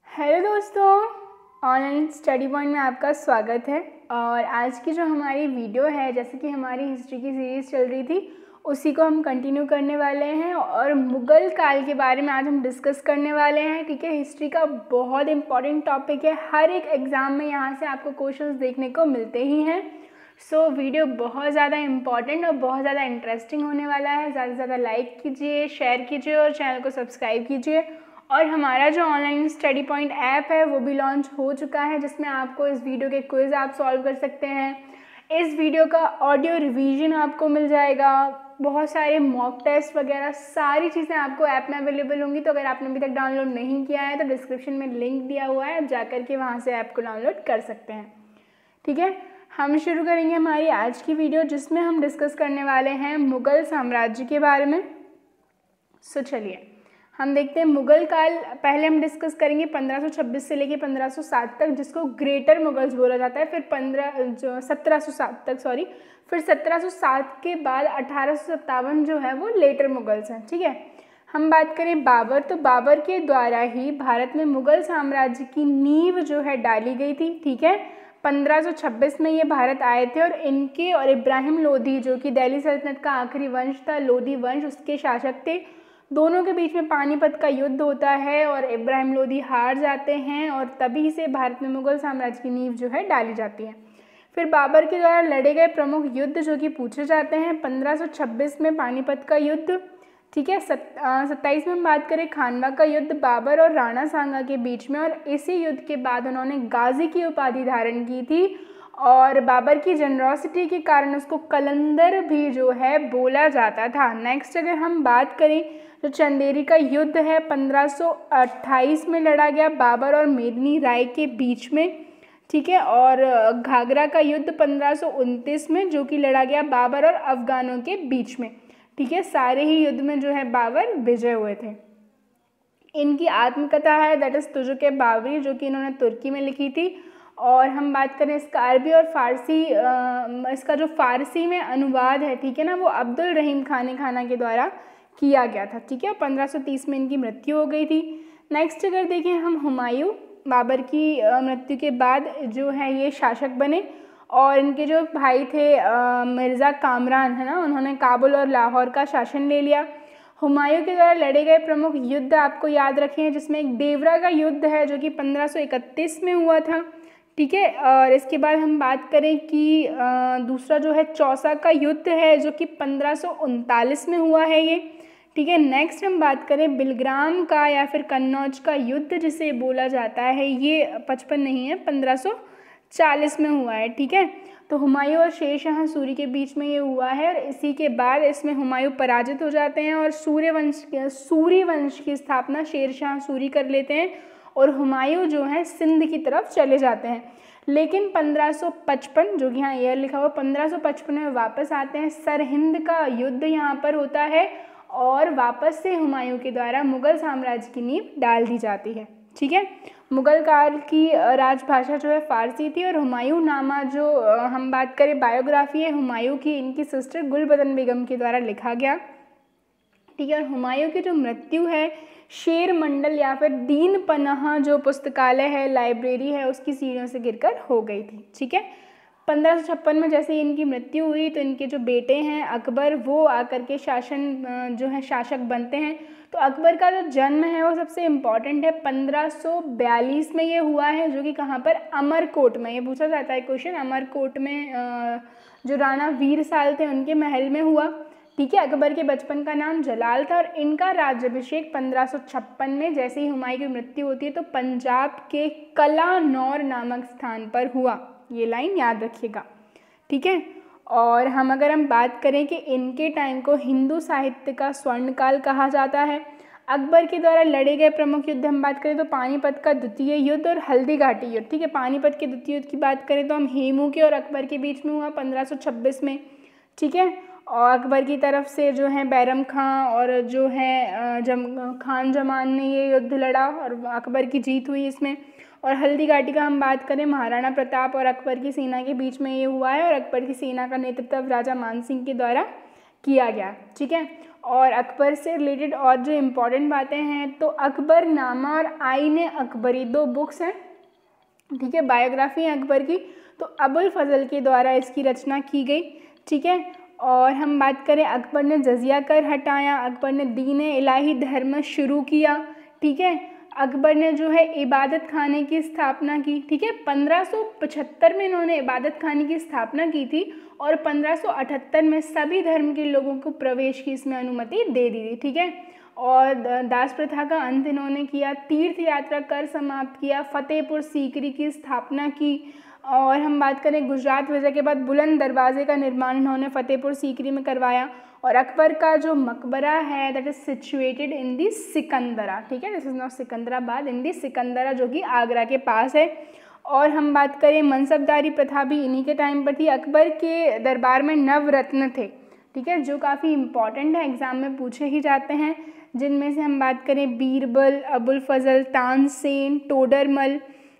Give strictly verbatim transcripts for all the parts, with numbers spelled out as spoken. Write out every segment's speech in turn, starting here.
Hello दोस्तों, online study point में आपका स्वागत है। और आज की जो हमारी वीडियो है, जैसे कि हमारी हिस्ट्री की सीरीज़ चल रही थी, उसी को हम कंटिन्यू करने वाले हैं और मुग़ल काल के बारे में आज हम डिस्कस करने वाले हैं। ठीक है, हिस्ट्री का बहुत इंपॉर्टेंट टॉपिक है, हर एक एग्ज़ाम में यहाँ से आपको क्वेश्चंस देखने को मिलते ही हैं। सो so, वीडियो बहुत ज़्यादा इंपॉर्टेंट और बहुत ज़्यादा इंटरेस्टिंग होने वाला है। ज़्यादा से ज़्यादा लाइक कीजिए, शेयर कीजिए और चैनल को सब्सक्राइब कीजिए। और हमारा जो ऑनलाइन स्टडी पॉइंट ऐप है वो भी लॉन्च हो चुका है, जिसमें आपको इस वीडियो के क्विज़ आप सॉल्व कर सकते हैं। इस वीडियो का ऑडियो रिवीजन आपको मिल जाएगा, बहुत सारे मॉक टेस्ट वगैरह सारी चीज़ें आपको ऐप में अवेलेबल होंगी। तो अगर आपने अभी तक डाउनलोड नहीं किया है तो डिस्क्रिप्शन में लिंक दिया हुआ है, आप जाकर के वहाँ से ऐप को डाउनलोड कर सकते हैं। ठीक है, हम शुरू करेंगे हमारी आज की वीडियो, जिसमें हम डिस्कस करने वाले हैं मुग़ल साम्राज्य के बारे में। सो चलिए हम देखते हैं मुग़ल काल। पहले हम डिस्कस करेंगे पंद्रह सौ छब्बीस से लेके पंद्रह सौ सात तक, जिसको ग्रेटर मुग़ल्स बोला जाता है। फिर पंद्रह जो सत्रह सौ सात तक सॉरी फिर सत्रह सौ सात के बाद अठारह सौ सत्तावन जो है वो लेटर मुग़ल्स हैं। ठीक है, हम बात करें बाबर, तो बाबर के द्वारा ही भारत में मुग़ल साम्राज्य की नींव जो है डाली गई थी। ठीक है, पंद्रह सौ छब्बीस में ये भारत आए थे और इनके और इब्राहिम लोधी, जो कि दिल्ली सल्तनत का आखिरी वंश था, लोधी वंश, उसके शासक थे। दोनों के बीच में पानीपत का युद्ध होता है और इब्राहिम लोधी हार जाते हैं और तभी से भारत में मुग़ल साम्राज्य की नींव जो है डाली जाती है। फिर बाबर के द्वारा लड़े गए प्रमुख युद्ध जो कि पूछे जाते हैं, पंद्रह सौ छब्बीस में पानीपत का युद्ध। ठीक है, सत्ताईस में हम बात करें खानवा का युद्ध बाबर और राणा सांगा के बीच में, और इसी युद्ध के बाद उन्होंने गाजी की उपाधि धारण की थी और बाबर की जनरॉसिटी के कारण उसको कलंदर भी जो है बोला जाता था। नेक्स्ट अगर हम बात करें तो चंदेरी का युद्ध है पंद्रह सौ अट्ठाईस में लड़ा गया बाबर और मेदिनी राय के बीच में। ठीक है, और घाघरा का युद्ध पंद्रह सौ उनतीस में जो कि लड़ा गया बाबर और अफगानों के बीच में। ठीक है, सारे ही युद्ध में जो है बाबर विजय हुए थे। इनकी आत्मकथा है दैट इज़ तुजुक बाबरी, जो कि इन्होंने तुर्की में लिखी थी। और हम बात करें इसका अरबी और फ़ारसी, इसका जो फ़ारसी में अनुवाद है, ठीक है ना, वो अब्दुल रहीम खाने खाना के द्वारा किया गया था। ठीक है, पंद्रह सौ तीस में इनकी मृत्यु हो गई थी। नेक्स्ट अगर देखें हम हुमायूं, बाबर की मृत्यु के बाद जो है ये शासक बने और इनके जो भाई थे मिर्ज़ा कामरान, है ना, उन्होंने काबुल और लाहौर का शासन ले लिया। हुमायूं के द्वारा लड़े गए प्रमुख युद्ध आपको याद रखें, जिसमें एक देवरा का युद्ध है जो कि पंद्रह सौ इकतीस में हुआ था। ठीक है, और इसके बाद हम बात करें कि दूसरा जो है चौसा का युद्ध है जो कि पंद्रह सौ उनतालीस में हुआ है ये। ठीक है, नेक्स्ट हम बात करें बिलग्राम का या फिर कन्नौज का युद्ध जिसे बोला जाता है, ये पचपन नहीं है, पंद्रह सौ चालीस में हुआ है। ठीक है, तो हुमायूं और शेर शाह सूरी के बीच में ये हुआ है और इसी के बाद इसमें हुमायूं पराजित हो जाते हैं और सूर्य वंश सूरी वंश की स्थापना शेर शाह सूरी कर लेते हैं और हुमायूं जो है सिंध की तरफ चले जाते हैं। लेकिन पंद्रह सौ पचपन, जो कि यहाँ ईयर लिखा हुआ, पंद्रह सौ पचपन में वापस आते हैं। सरहिंद का युद्ध यहाँ पर होता है और वापस से हुमायूं के द्वारा मुग़ल साम्राज्य की नींव डाल दी जाती है। ठीक है, मुग़ल काल की राजभाषा जो है फ़ारसी थी और हुमायूं नामा जो हम बात करें बायोग्राफी है हुमायूं की, इनकी सिस्टर गुलबदन बेगम के द्वारा लिखा गया। ठीक है, और हुमायूं की जो मृत्यु है शेर मंडल या फिर दीन पनाह जो पुस्तकालय है, लाइब्रेरी है, उसकी सीढ़ियों से गिरकर हो गई थी। ठीक है, पंद्रह सौ छप्पन में जैसे इनकी मृत्यु हुई तो इनके जो बेटे हैं अकबर, वो आकर के शासन जो है शासक बनते हैं। तो अकबर का जो जन्म है वो सबसे इम्पॉर्टेंट है, पंद्रह सौ बयालीस में ये हुआ है, जो कि कहाँ पर, अमरकोट में। ये पूछा जाता है क्वेश्चन, अमरकोट में जो राणा वीर साल थे उनके महल में हुआ। ठीक है, अकबर के बचपन का नाम जलाल था और इनका राज्याभिषेक पंद्रह सौ छप्पन में जैसे ही हुमायूं की मृत्यु होती है तो पंजाब के कलानौर नामक स्थान पर हुआ। ये लाइन याद रखिएगा। ठीक है, और हम अगर हम बात करें कि इनके टाइम को हिंदू साहित्य का स्वर्णकाल कहा जाता है। अकबर के द्वारा लड़े गए प्रमुख युद्ध हम बात करें तो पानीपत का द्वितीय युद्ध और हल्दी घाटी युद्ध। ठीक है, पानीपत के द्वितीय युद्ध की बात करें तो हम हेमू के और अकबर के बीच में हुआ पंद्रह सौ छब्बीस में। ठीक है, और अकबर की तरफ से जो है बैरम खां और जो है जम खान जमान ने ये युद्ध लड़ा और अकबर की जीत हुई इसमें। और हल्दी घाटी का हम बात करें महाराणा प्रताप और अकबर की सेना के बीच में ये हुआ है और अकबर की सेना का नेतृत्व राजा मान सिंह के द्वारा किया गया। ठीक है, और अकबर से रिलेटेड और जो इम्पोर्टेंट बातें हैं, तो अकबरनामा और आईन अकबरी दो बुक्स हैं, ठीक है, बायोग्राफी है अकबर की, तो अबुल फजल के द्वारा इसकी रचना की गई, ठीक है। और हम बात करें, अकबर ने जजिया कर हटाया, अकबर ने दीन इलाही धर्म शुरू किया, ठीक है, अकबर ने जो है इबादत खाने की स्थापना की, ठीक है, पंद्रह सौ पचहत्तर में इन्होंने इबादत खाने की स्थापना की थी और पंद्रह सौ अठहत्तर में सभी धर्म के लोगों को प्रवेश की इसमें अनुमति दे दी थी, ठीक है। और दास प्रथा का अंत इन्होंने किया, तीर्थ यात्रा कर समाप्त किया, फतेहपुर सीकरी की स्थापना की। और हम बात करें, गुजरात विजय के बाद बुलंद दरवाजे का निर्माण इन्होंने फतेहपुर सीकरी में करवाया। और अकबर का जो मकबरा है that is situated in the Sikandra, ठीक है, this is not Sikandarabad, in the Sikandra, जो कि आगरा के पास है। और हम बात करें, मनसबदारी प्रथा भी इन्हीं के टाइम पर थी। अकबर के दरबार में नवरत्न थे, ठीक है, जो काफ़ी इम्पॉर्टेंट है, एग्जाम में पूछे ही जाते हैं, जिनमें से हम बात करें बीरबल, अबुल फजल, तानसेन, टोडरमल,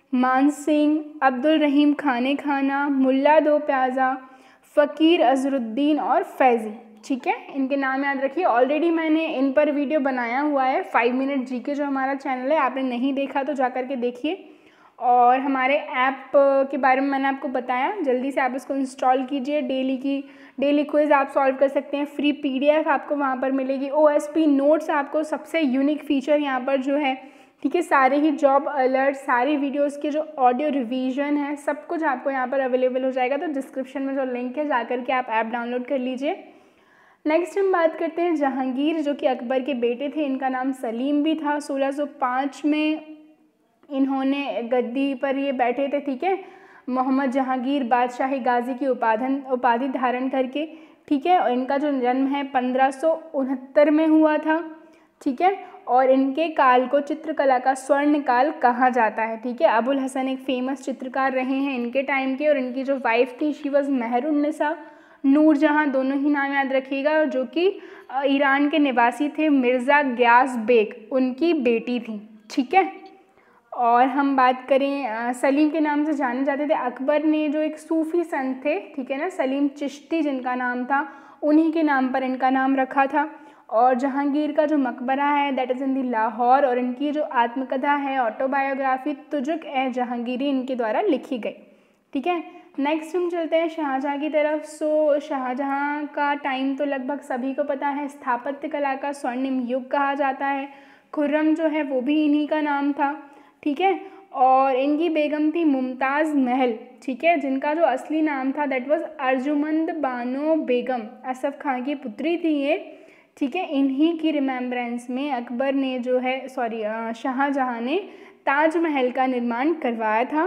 मानसिंह, अब्दुल रहीम खाने खाना, मुल्ला दो प्याजा, फ़कीर अजरुद्दीन और फैज़ी, ठीक है, इनके नाम याद रखिए। ऑलरेडी मैंने इन पर वीडियो बनाया हुआ है, फाइव मिनट जी के जो हमारा चैनल है, आपने नहीं देखा तो जा कर के देखिए। और हमारे ऐप के बारे में मैंने आपको बताया, जल्दी से आप इसको इंस्टॉल कीजिए, डेली की डेली क्विज़ आप सॉल्व कर सकते हैं, फ्री पीडीएफ आपको वहाँ पर मिलेगी, ओएसपी नोट्स आपको सबसे यूनिक फीचर यहाँ पर जो है, ठीक है, सारे ही जॉब अलर्ट, सारी वीडियोस के जो ऑडियो रिवीजन है, सब कुछ आपको यहाँ पर अवेलेबल हो जाएगा। तो डिस्क्रिप्शन में जो लिंक है जा कर के आप ऐप डाउनलोड कर लीजिए। नेक्स्ट हम बात करते हैं जहांगीर, जो कि अकबर के बेटे थे, इनका नाम सलीम भी था। सोलह सौ पाँच में इन्होंने गद्दी पर ये बैठे थे, ठीक है, मोहम्मद जहांगीर बादशाही गाजी की उपाधन उपाधि धारण करके, ठीक है। और इनका जो जन्म है पंद्रह सौ उनहत्तर में हुआ था, ठीक है। और इनके काल को चित्रकला का स्वर्ण काल कहा जाता है, ठीक है। अबुल हसन एक फेमस चित्रकार रहे हैं इनके टाइम के। और इनकी जो वाइफ थी शी वॉज मेहरुन्निसा नूरजहाँ, दोनों ही नाम याद रखिएगा, जो कि ईरान के निवासी थे। मिर्ज़ा ग्यास बेग उनकी बेटी थी, ठीक है। और हम बात करें, सलीम के नाम से जाने जाते थे। अकबर ने जो एक सूफ़ी संत थे, ठीक है ना, सलीम चिश्ती जिनका नाम था, उन्हीं के नाम पर इनका नाम रखा था। और जहांगीर का जो मकबरा है that is in the Lahore. और इनकी जो आत्मकथा है, ऑटोबायोग्राफी तुजुक ए जहांगीरी, इनके द्वारा लिखी गई, ठीक है। नेक्स्ट हम चलते हैं शाहजहाँ की तरफ। सो शाहजहाँ का टाइम तो लगभग सभी को पता है, स्थापत्य कला का स्वर्णिम युग कहा जाता है। खुर्रम जो है वो भी इन्हीं का नाम था, ठीक है। और इनकी बेगम थी मुमताज़ महल, ठीक है, जिनका जो असली नाम था दैट वाज अर्जुमंद बानो बेगम, असफ खां की पुत्री थी ये, ठीक है। इन्हीं की रिमेम्बरेंस में अकबर ने जो है सॉरी शाहजहाँ ने ताजमहल का निर्माण करवाया था,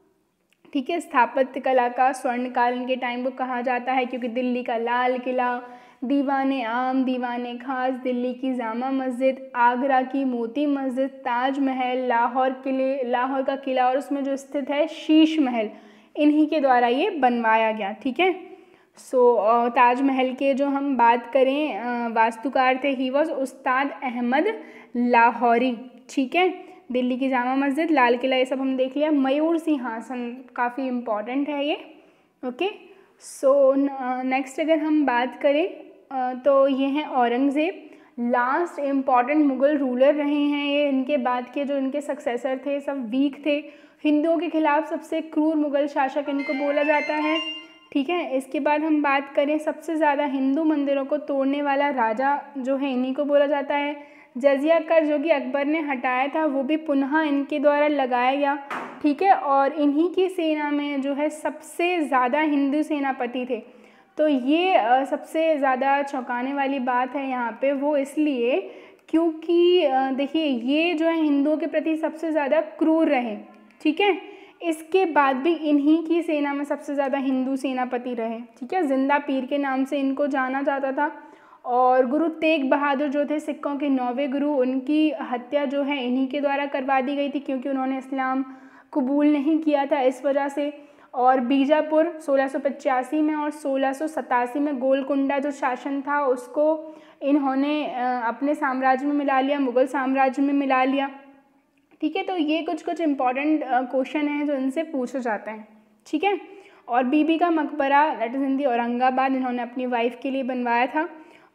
ठीक है। स्थापत्य कला का स्वर्णकाल इनके टाइम को कहा जाता है, क्योंकि दिल्ली का लाल किला, दीवाने आम, दीवाने खास, दिल्ली की जामा मस्जिद, आगरा की मोती मस्जिद, ताजमहल, लाहौर किले लाहौर का किला और उसमें जो स्थित है शीश महल, इन्हीं के द्वारा ये बनवाया गया, ठीक है। सो so, ताजमहल के जो हम बात करें वास्तुकार थे, ही वॉज उस्ताद अहमद लाहौरी, ठीक है। दिल्ली की जामा मस्जिद, लाल किला, ये सब हम देख लिया। मयूर सिंहासन काफ़ी इम्पॉर्टेंट है ये, ओके। सो नेक्स्ट अगर हम बात करें uh, तो ये हैं Aurangzeb, last important Mughal ruler रहे हैं ये। इनके बाद के जो इनके सक्सेसर थे सब वीक थे। हिंदुओं के खिलाफ सबसे क्रूर मुग़ल शासक इनको बोला जाता है, ठीक है। इसके बाद हम बात करें, सबसे ज़्यादा हिंदू मंदिरों को तोड़ने वाला राजा जो है इन्हीं को बोला जाता है। जजिया कर जो कि अकबर ने हटाया था वो भी पुनः इनके द्वारा लगाया गया, ठीक है। और इन्हीं की सेना में जो है सबसे ज़्यादा हिंदू सेनापति थे। तो ये आ, सबसे ज़्यादा चौंकाने वाली बात है यहाँ पे, वो इसलिए क्योंकि देखिए ये जो है हिंदुओं के प्रति सबसे ज़्यादा क्रूर रहे, ठीक है। इसके बाद भी इन्हीं की सेना में सबसे ज़्यादा हिंदू सेनापति रहे, ठीक है। जिंदा पीर के नाम से इनको जाना जाता था। और गुरु तेग बहादुर जो थे सिखों के नौवें गुरु, उनकी हत्या जो है इन्हीं के द्वारा करवा दी गई थी, क्योंकि उन्होंने इस्लाम कबूल नहीं किया था इस वजह से। और बीजापुर सोलह सौ पचासी में और सोलह सौ सतासी में गोलकुंडा जो शासन था उसको इन्होंने अपने साम्राज्य में मिला लिया, मुग़ल साम्राज्य में मिला लिया, ठीक है। तो ये कुछ कुछ इम्पॉर्टेंट क्वेश्चन हैं जो इनसे पूछे जाते हैं, ठीक है। और बीबी का मकबरा that is in the Aurangabad, इन्होंने अपनी वाइफ के लिए बनवाया था।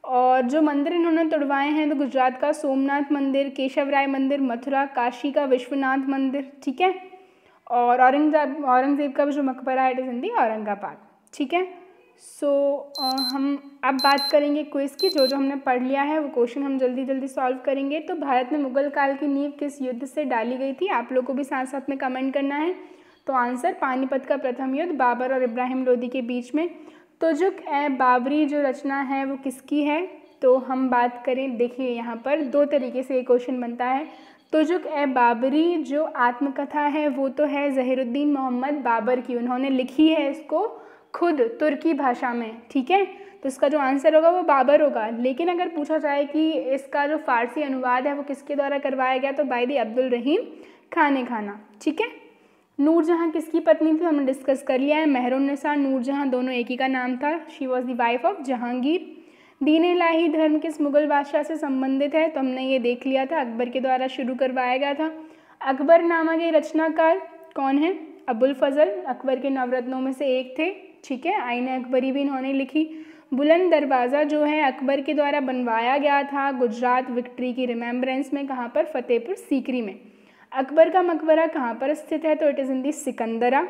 और जो मंदिर इन्होंने तुड़वाए हैं तो गुजरात का सोमनाथ मंदिर, केशव राय मंदिर, मथुरा, काशी का विश्वनाथ मंदिर, ठीक है। और औरंगजेब औरंगजेब का जो मकबरा है it is in the Aurangabad, ठीक है। सो so, हम अब बात करेंगे क्विज़ की। जो जो हमने पढ़ लिया है वो क्वेश्चन हम जल्दी जल्दी सॉल्व करेंगे। तो भारत में मुगल काल की नींव किस युद्ध से डाली गई थी? आप लोग को भी साथ साथ में कमेंट करना है। तो आंसर पानीपत का प्रथम युद्ध बाबर और इब्राहिम लोदी के बीच में। तुजुक ए बाबरी जो रचना है वो किसकी है? तो हम बात करें, देखिए यहाँ पर दो तरीके से ये क्वेश्चन बनता है। तुजुक ए बाबरी जो आत्मकथा है वो तो है ज़हीरुद्दीन मोहम्मद बाबर की, उन्होंने लिखी है इसको खुद तुर्की भाषा में, ठीक है। तो इसका जो आंसर होगा वो बाबर होगा। लेकिन अगर पूछा जाए कि इसका जो फ़ारसी अनुवाद है वो किसके द्वारा करवाया गया, तो बाय द अब्दुल रहीम खाने खाना, ठीक है। नूरजहाँ किसकी पत्नी थी? हमने डिस्कस कर लिया है। मेहरुन्निसा, नूरजहाँ दोनों एक ही का नाम था। She was the wife of Jahangir. Din Ilahi धर्म किस मुगल बादशाह से संबंधित है? तो हमने ये देख लिया था, अकबर के द्वारा शुरू करवाया गया था। अकबरनामा के रचनाकार कौन है? अबुल फजल, अकबर के नवरत्नों में से एक थे, ठीक है। आईने अकबरी भी इन्होंने लिखी। बुलंद दरवाज़ा जो है अकबर के द्वारा बनवाया गया था गुजरात विक्ट्री की रिमेम्बरेंस में, कहाँ पर? फतेहपुर सीकरी में। अकबर का मकबरा कहाँ पर स्थित है? तो it is in the Sikandra.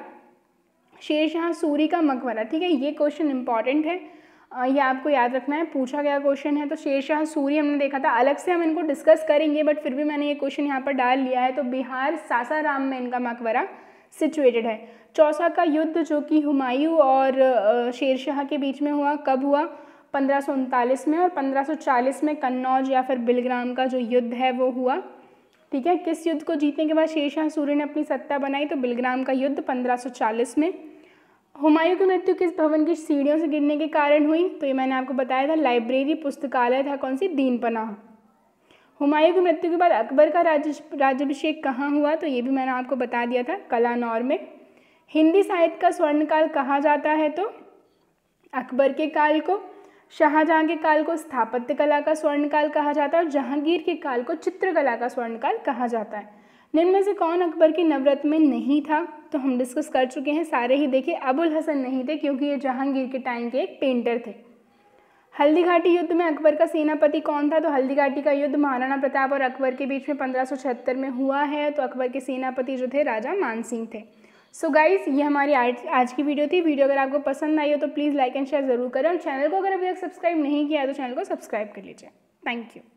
Sher Shah Suri का मकबरा, ठीक है, ये क्वेश्चन इंपॉर्टेंट है, ये आपको याद रखना है, पूछा गया क्वेश्चन है। तो शेरशाह सूरी हमने देखा था, अलग से हम इनको डिस्कस करेंगे बट फिर भी मैंने ये क्वेश्चन यहाँ पर डाल लिया है। तो बिहार सासाराम में इनका मकबरा सिचुएटेड है। चौसा का युद्ध जो कि हुमायूं और शेरशाह के बीच में हुआ, कब हुआ? पंद्रह सौ उनतालीस में। और पंद्रह सौ चालीस में कन्नौज या फिर बिलग्राम का जो युद्ध है वो हुआ, ठीक है। किस युद्ध को जीतने के बाद शेरशाह सूरी ने अपनी सत्ता बनाई? तो बिलग्राम का युद्ध पंद्रह सौ चालीस में। हुमायूं की मृत्यु किस भवन की सीढ़ियों से गिरने के कारण हुई? तो ये मैंने आपको बताया था, लाइब्रेरी पुस्तकालय था, कौन सी? दीन पनाह। हुमायूं की मृत्यु के बाद अकबर का राज्य राज्याभिषेक कहाँ हुआ? तो ये भी मैंने आपको बता दिया था, कलानौर में। हिंदी साहित्य का स्वर्णकाल कहा जाता है? तो अकबर के काल को, शाहजहां के काल को स्थापत्य कला का स्वर्णकाल कहा जाता है और जहांगीर के काल को चित्रकला का स्वर्णकाल कहा जाता है। निम्न में से कौन अकबर के नवरत्न में नहीं था? तो हम डिस्कस कर चुके हैं सारे ही। देखिए अबुल हसन नहीं थे क्योंकि ये जहांगीर के टाइम के एक पेंटर थे। हल्दी घाटी युद्ध में अकबर का सेनापति कौन था? तो हल्दी घाटी का युद्ध महाराणा प्रताप और अकबर के बीच में पंद्रह सौ छिहत्तर में हुआ है। तो अकबर के सेनापति जो थे राजा मानसिंह थे। सो गाइस ये हमारी आज आज की वीडियो थी। वीडियो अगर आपको पसंद आई हो तो प्लीज़ लाइक एंड शेयर ज़रूर करें और चैनल को अगर अभी तक सब्सक्राइब नहीं किया है तो चैनल को सब्सक्राइब कर लीजिए। Thank you.